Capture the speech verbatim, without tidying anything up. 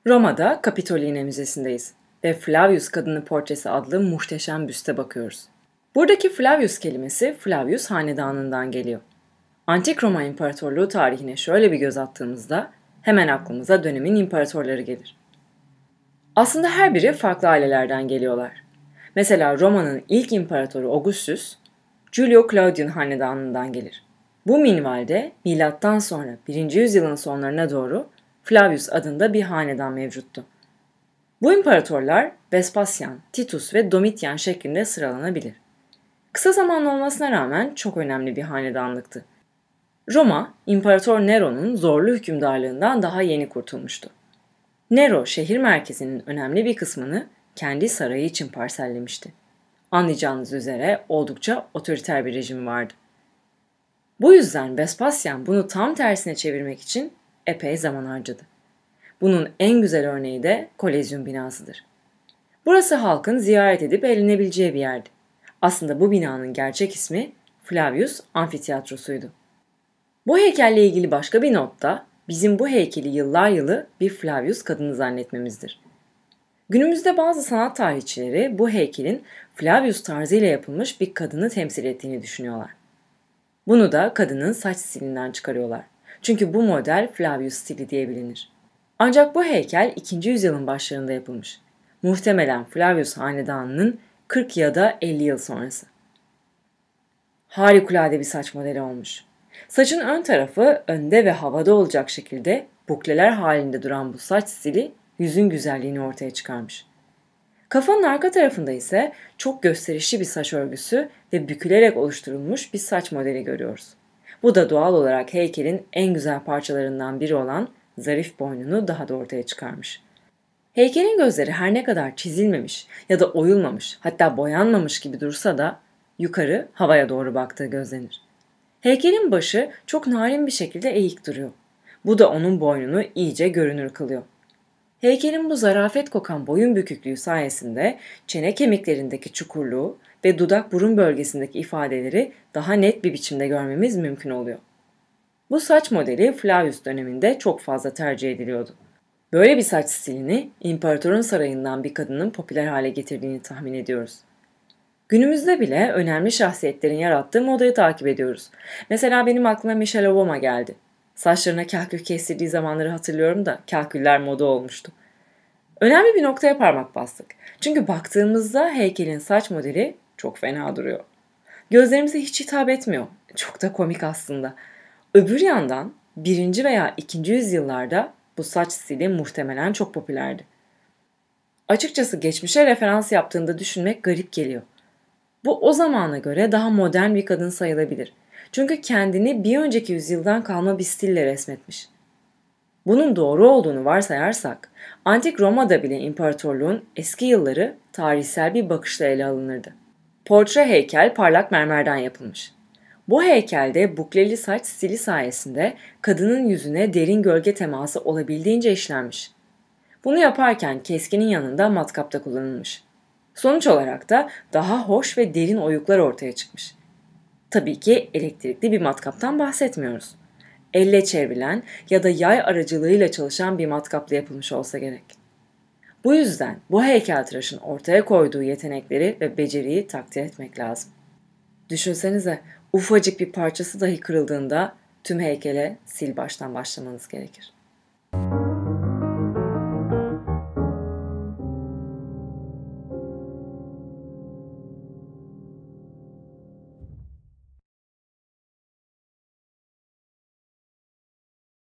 Roma'da Capitoline Müzesi'ndeyiz ve Flavius Kadını Portresi adlı muhteşem büste bakıyoruz. Buradaki Flavius kelimesi Flavius hanedanından geliyor. Antik Roma İmparatorluğu tarihine şöyle bir göz attığımızda hemen aklımıza dönemin imparatorları gelir. Aslında her biri farklı ailelerden geliyorlar. Mesela Roma'nın ilk imparatoru Augustus, Julio Claudian hanedanından gelir. Bu minvalde milattan sonra birinci yüzyılın sonlarına doğru Flavius adında bir hanedan mevcuttu. Bu imparatorlar Vespasian, Titus ve Domitian şeklinde sıralanabilir. Kısa zamanlı olmasına rağmen çok önemli bir hanedanlıktı. Roma, İmparator Nero'nun zorlu hükümdarlığından daha yeni kurtulmuştu. Nero, şehir merkezinin önemli bir kısmını kendi sarayı için parsellemişti. Anlayacağınız üzere oldukça otoriter bir rejimi vardı. Bu yüzden Vespasian bunu tam tersine çevirmek için epey zaman harcadı. Bunun en güzel örneği de Kolezyum binasıdır. Burası halkın ziyaret edip eğlenebileceği bir yerdi. Aslında bu binanın gerçek ismi Flavius Amfiteyatrosu'ydu. Bu heykelle ilgili başka bir not da bizim bu heykeli yıllar yılı bir Flavius kadını zannetmemizdir. Günümüzde bazı sanat tarihçileri bu heykelin Flavius tarzıyla yapılmış bir kadını temsil ettiğini düşünüyorlar. Bunu da kadının saç stilinden çıkarıyorlar. Çünkü bu model Flavius stili diye bilinir. Ancak bu heykel ikinci yüzyılın başlarında yapılmış. Muhtemelen Flavius hanedanının kırk ya da elli yıl sonrası. Harikulade bir saç modeli olmuş. Saçın ön tarafı önde ve havada olacak şekilde bukleler halinde duran bu saç stili yüzün güzelliğini ortaya çıkarmış. Kafanın arka tarafında ise çok gösterişli bir saç örgüsü ve bükülerek oluşturulmuş bir saç modeli görüyoruz. Bu da doğal olarak heykelin en güzel parçalarından biri olan zarif boynunu daha da ortaya çıkarmış. Heykelin gözleri her ne kadar çizilmemiş ya da oyulmamış, hatta boyanmamış gibi dursa da yukarı havaya doğru baktığı gözlenir. Heykelin başı çok narin bir şekilde eğik duruyor. Bu da onun boynunu iyice görünür kılıyor. Heykelin bu zarafet kokan boyun büküklüğü sayesinde çene kemiklerindeki çukurluğu ve dudak burun bölgesindeki ifadeleri daha net bir biçimde görmemiz mümkün oluyor. Bu saç modeli Flavius döneminde çok fazla tercih ediliyordu. Böyle bir saç stilini imparatorun sarayından bir kadının popüler hale getirdiğini tahmin ediyoruz. Günümüzde bile önemli şahsiyetlerin yarattığı modayı takip ediyoruz. Mesela benim aklıma Michelle Obama geldi. Saçlarına kahkül kestirdiği zamanları hatırlıyorum da kahküller moda olmuştu. Önemli bir noktaya parmak bastık. Çünkü baktığımızda heykelin saç modeli çok fena duruyor. Gözlerimize hiç hitap etmiyor. Çok da komik aslında. Öbür yandan birinci veya ikinci yüzyıllarda bu saç stili muhtemelen çok popülerdi. Açıkçası geçmişe referans yaptığında düşünmek garip geliyor. Bu o zamana göre daha modern bir kadın sayılabilir. Çünkü kendini bir önceki yüzyıldan kalma bir stille resmetmiş. Bunun doğru olduğunu varsayarsak, Antik Roma'da bile imparatorluğun eski yılları tarihsel bir bakışla ele alınırdı. Portre heykel parlak mermerden yapılmış. Bu heykelde bukleli saç stili sayesinde kadının yüzüne derin gölge teması olabildiğince işlenmiş. Bunu yaparken keskinin yanında matkap da kullanılmış. Sonuç olarak da daha hoş ve derin oyuklar ortaya çıkmış. Tabii ki elektrikli bir matkaptan bahsetmiyoruz. Elle çevrilen ya da yay aracılığıyla çalışan bir matkapla yapılmış olsa gerek. Bu yüzden bu heykeltıraşın ortaya koyduğu yetenekleri ve beceriyi takdir etmek lazım. Düşünsenize, ufacık bir parçası dahi kırıldığında tüm heykele sil baştan başlamanız gerekir.